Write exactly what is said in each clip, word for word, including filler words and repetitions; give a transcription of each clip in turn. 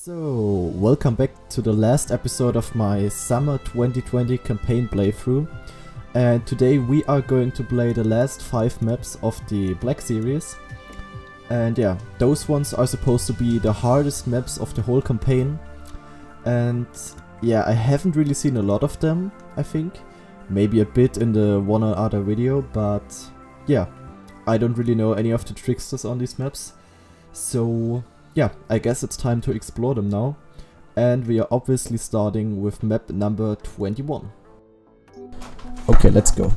So, welcome back to the last episode of my summer twenty twenty campaign playthrough, and today we are going to play the last five maps of the Black series. And yeah, those ones are supposed to be the hardest maps of the whole campaign, and yeah, I haven't really seen a lot of them, I think. Maybe a bit in the one or other video, but yeah, I don't really know any of the tricksters on these maps. So yeah, I guess it's time to explore them now. And we are obviously starting with map number twenty-one. Okay, let's go.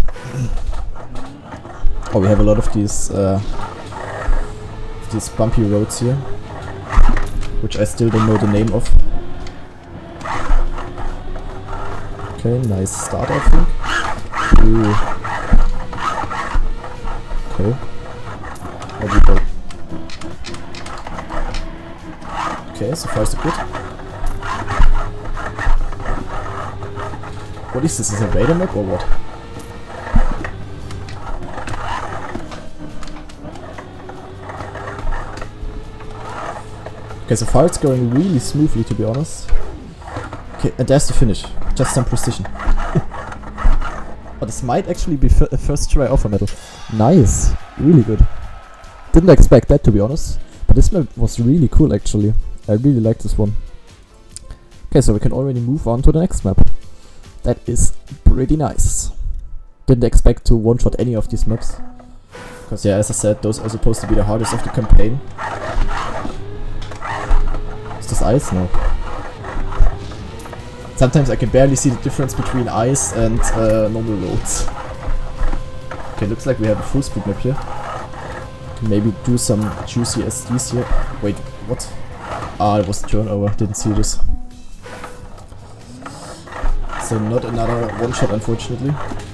Oh, we have a lot of these uh, these bumpy roads here, which I still don't know the name of. Okay, nice start, I think. Ooh. Okay. There we go. Okay, so far so good. What is this? Is it a radar map or what? Okay, so far it's going really smoothly, to be honest. Okay, and there's the finish. Just some precision. But this might actually be a first try offer medal. Nice. Really good. Didn't expect that, to be honest. But this map was really cool, actually. I really like this one. Okay, so we can already move on to the next map. That is pretty nice. Didn't expect to one-shot any of these maps. Because yeah, as I said, those are supposed to be the hardest of the campaign. Is this ice? No. Sometimes I can barely see the difference between ice and uh, normal roads. Okay, looks like we have a full speed map here. Can maybe do some juicy S Ds here. Wait, what? Ah, it was turnover, didn't see this. So not another one-shot, unfortunately.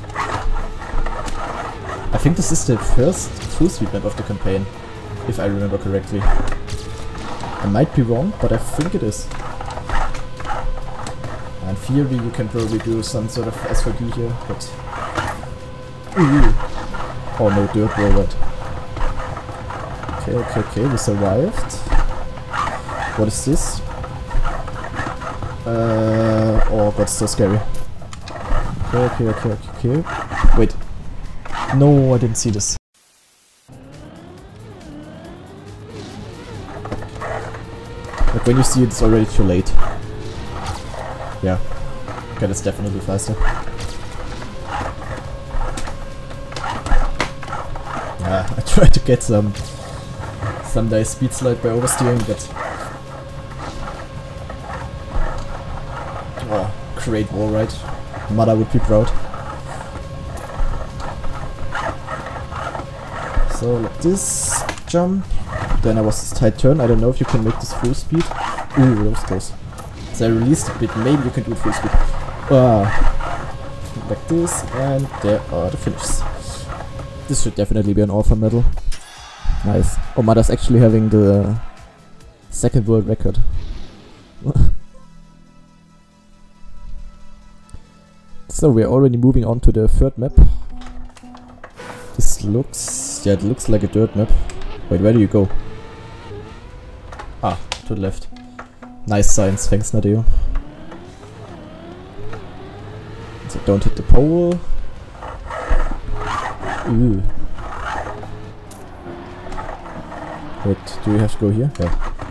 I think this is the first full speed map of the campaign, if I remember correctly. I might be wrong, but I think it is. In theory you can probably do some sort of S V D here, but... Ooh. Oh no, dirt wall right. Okay, okay, okay, we survived. What is this? Uh, oh god, so scary. Okay, okay, okay, okay, okay. Wait. No, I didn't see this. Like when you see it, it's already too late. Yeah. Okay, that's definitely faster. Yeah, I tried to get some some nice speed slide by oversteering, but oh, great wall ride. Mother would be proud. So like this, jump. Then I was this tight turn. I don't know if you can make this full speed. Ooh, that was close. So I released a bit. Maybe you can do it full speed. Ah, like this, and there are the finishes. This should definitely be an alpha medal. Nice. Oh, Mother's actually having the second world record. So we're already moving on to the third map. This looks... yeah, it looks like a dirt map. Wait, where do you go? Ah, to the left. Nice science, thanks Nadeo. So don't hit the pole. Ooh. Wait, do we have to go here? Yeah.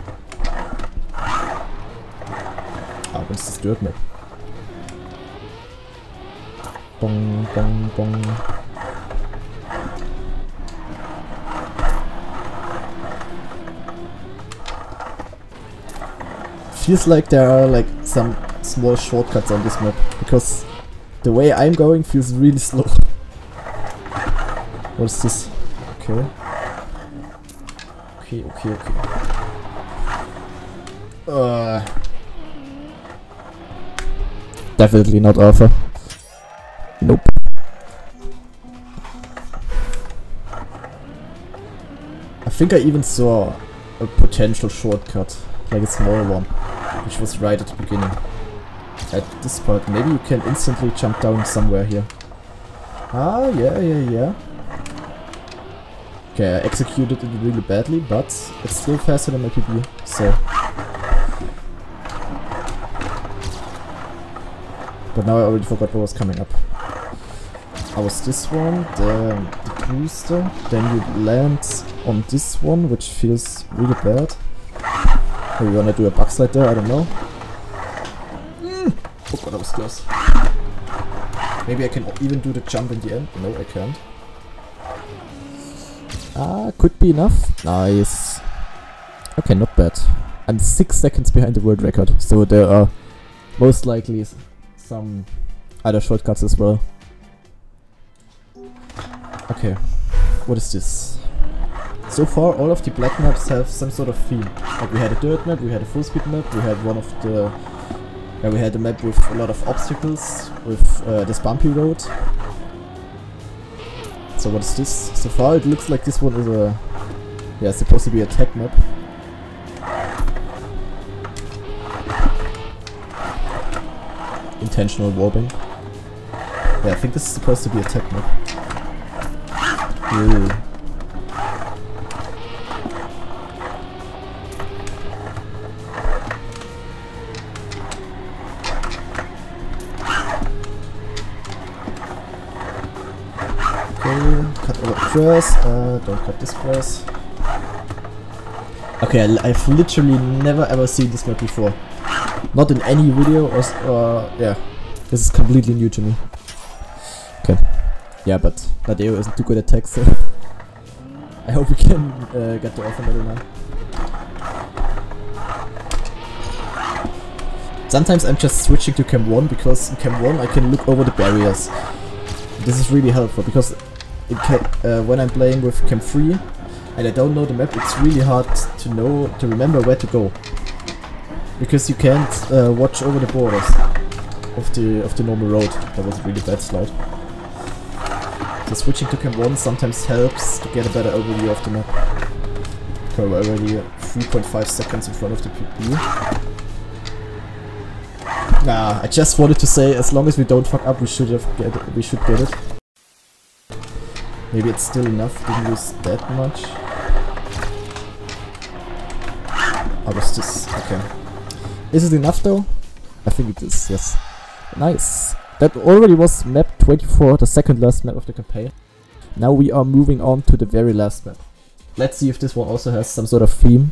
Ah, what's this dirt map? Bong, bong, bong. Feels like there are like some small shortcuts on this map, because the way I'm going feels really slow. What is this? Okay. Okay, okay, okay. Uh, definitely not alpha. Nope. I think I even saw a potential shortcut, like a small one, which was right at the beginning. At this part, maybe you can instantly jump down somewhere here. Ah, yeah, yeah, yeah. Okay, I executed it really badly, but it's still faster than my P B, so But now I already forgot what was coming up. I was this one, the, the booster, then you land on this one, which feels really bad. Are you gonna do a bug slide there? I don't know. Mm. Oh god, that was close. Maybe I can even do the jump in the end. No, I can't. Ah, could be enough. Nice. Okay, not bad. I'm six seconds behind the world record, so there are most likely some other shortcuts as well. Okay, what is this? So far, all of the black maps have some sort of theme. Like we had a dirt map, we had a full speed map, we had one of the... Yeah, we had a map with a lot of obstacles, with uh, this bumpy road. So what is this? So far it looks like this one is a... Yeah, it's supposed to be a tech map. Intentional warping. Yeah, I think this is supposed to be a tech map. Ooh. Cut over the grass, uh, don't cut this grass. Okay, I, I've literally never ever seen this map before. Not in any video or, uh, yeah. This is completely new to me. Okay. Yeah, but Nadeo isn't too good at tech, so I hope we can uh, get the offer medal now. Sometimes I'm just switching to Cam one because in Cam one I can look over the barriers. This is really helpful because in Cam, uh, when I'm playing with Cam three and I don't know the map, it's really hard to know, to remember where to go. Because you can't uh, watch over the borders of the of the normal road. That was a really bad slide. So switching to Cam one sometimes helps to get a better overview of the map. Okay, we're already three point five seconds in front of the P P. Nah, I just wanted to say, as long as we don't fuck up, we should have get it, we should get it. Maybe it's still enough, didn't lose that much. How was this? Okay. Is it enough though? I think it is, yes. Nice. That already was map twenty-four, the second last map of the campaign. Now we are moving on to the very last map. Let's see if this one also has some sort of theme.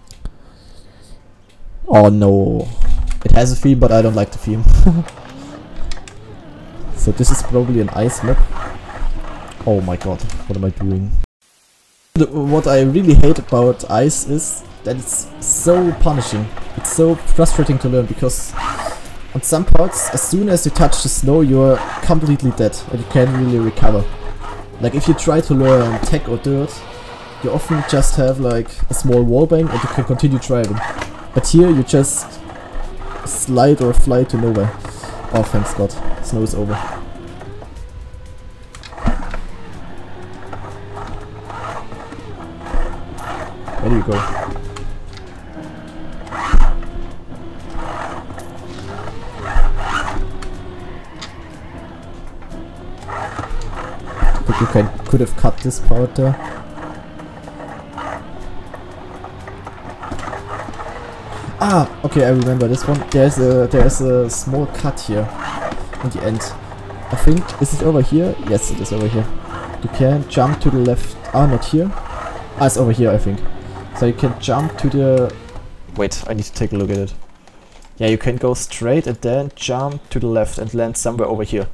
Oh no. It has a theme, but I don't like the theme. So this is probably an ice map. Oh my god, what am I doing? The, what I really hate about ice is that it's so punishing. It's so frustrating to learn because on some parts, as soon as you touch the snow, you're completely dead and you can't really recover. Like if you try to learn tech or dirt, you often just have like a small wallbang and you can continue driving. But here you just slide or fly to nowhere. Oh, thanks God, snow is over. There you go. I think you can, could have cut this part there. Ah, okay, I remember this one. There's a there's a small cut here in the end. I think, is it over here? Yes, it is over here. You can jump to the left. Ah, not here. Ah, it's over here, I think. So you can jump to the... Wait, I need to take a look at it. Yeah, you can go straight and then jump to the left and land somewhere over here.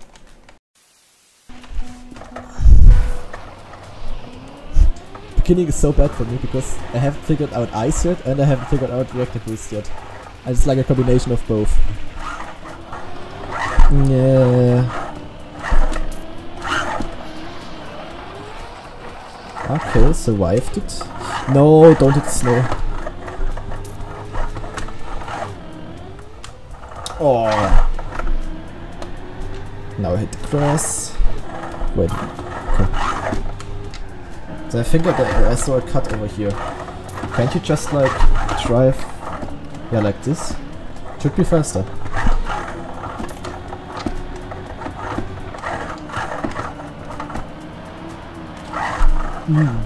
Beginning is so bad for me because I haven't figured out ice yet and I haven't figured out reactor boost yet. And it's like a combination of both. Yeah. Okay, survived it. No, don't hit the snow. Oh. Now I hit the grass. Wait. Okay. So I think that I saw a cut over here. Can't you just like drive, yeah, like this? Should be faster. Mm.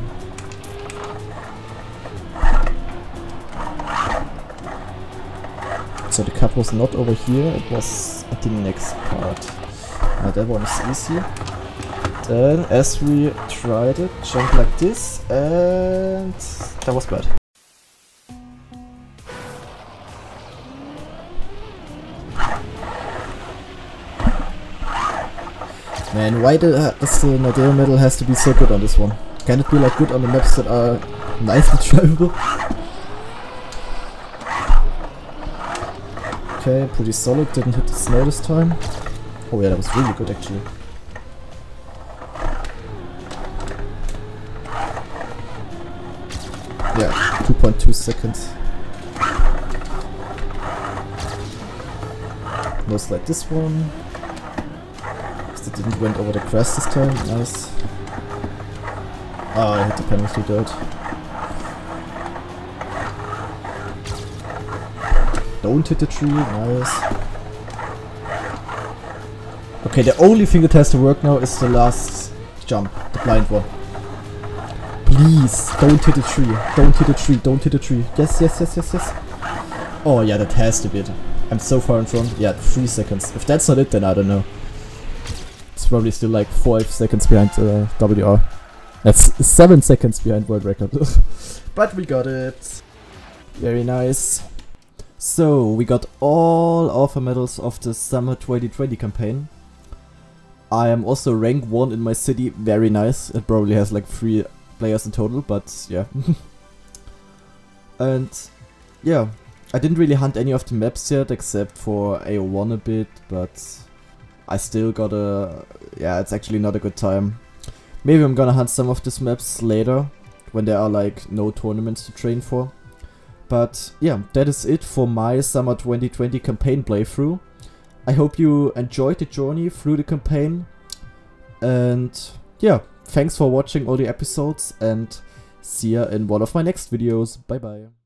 So the cut was not over here, it was at the next part. Now that one is easy. Then, as we tried it, jump like this, and that was bad. Man, why the, uh, does the Nadeo medal has to be so good on this one? Can it be like good on the maps that are nicely drivable? Okay, pretty solid, didn't hit the snow this time. Oh yeah, that was really good actually. Yeah, two point two seconds. No slide this one. That didn't went over the crest this time, nice. Ah, I hit the penalty dirt. Don't hit the tree, nice. Okay, the only thing that has to work now is the last jump, the blind one. Please, don't hit the tree, don't hit the tree, don't hit the tree. Yes, yes, yes, yes, yes. Oh yeah, that has to be it. I'm so far in front. Yeah, three seconds. If that's not it, then I don't know. It's probably still like five seconds behind uh, W R. That's seven seconds behind world record. But we got it. Very nice. So we got all offer medals of the summer twenty twenty campaign. I am also rank one in my city. Very nice. It probably has like three players in total, but yeah. And yeah, I didn't really hunt any of the maps yet except for A O one a bit, but I still got a... yeah, it's actually not a good time. Maybe I'm gonna hunt some of these maps later, when there are like no tournaments to train for. But yeah, that is it for my summer twenty twenty campaign playthrough. I hope you enjoyed the journey through the campaign. And yeah, thanks for watching all the episodes and see ya in one of my next videos. Bye bye.